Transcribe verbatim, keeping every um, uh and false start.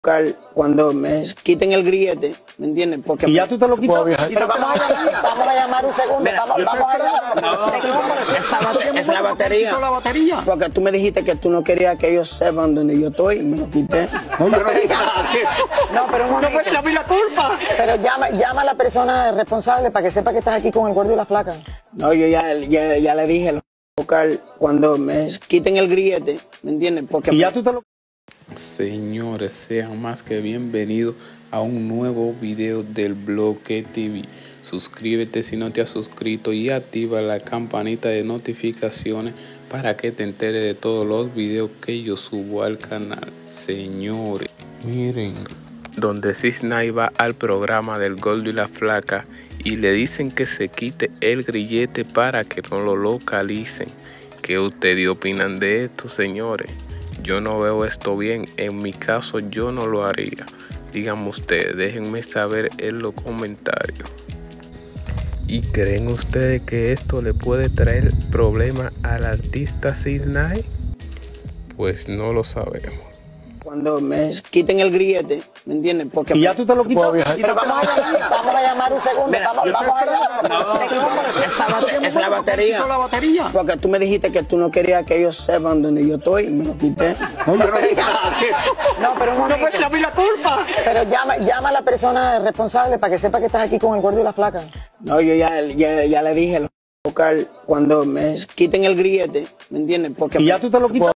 cuando me quiten el grillete, ¿me entiendes? Porque y ya tú te lo quitas. Pero vamos a llamar, vamos a llamar un segundo. Mira, vamos, vamos a llamar. No, esa bate- es la batería. la batería. Porque tú me dijiste que tú no querías que ellos sepan dónde yo estoy y me lo quité. No, yo no dije nada de eso. No, pero un No momento. me eches a mí la culpa. Pero llama, llama a la persona responsable para que sepa que estás aquí con el gordo y la flaca. No, yo ya, ya, ya le dije, cuando me quiten el grillete, ¿me entiendes? Porque y ya tú te lo Señores, sean más que bienvenidos a un nuevo video del Bloque T V. Suscríbete si no te has suscrito y activa la campanita de notificaciones para que te enteres de todos los videos que yo subo al canal. Señores, miren, donde Cisnay va al programa del Gordo y la Flaca y le dicen que se quite el grillete para que no lo localicen. ¿Qué ustedes opinan de esto, señores? Yo no veo esto bien, en mi caso yo no lo haría. Díganme ustedes, déjenme saber en los comentarios. ¿Y creen ustedes que esto le puede traer problemas al artista Cisnay? Pues no lo sabemos. Cuando me quiten el grillete, ¿me entiendes? Porque y ya tú te lo quitas. Pero vamos a llamar, vamos a llamar un segundo. Mira, vamos, vamos a llamar. No, esa bate- es la batería. la batería. Porque tú me dijiste que tú no querías que ellos sepan dónde yo estoy y me lo quité. No, yo no dije nada de eso. No, pero un No me momento. eches a mí la culpa. Pero llama, llama a la persona responsable para que sepa que estás aquí con el gordo y la flaca. No, yo ya, ya, ya le dije, cuando me quiten el grillete, ¿me entiendes? Porque y ya tú te lo quitas.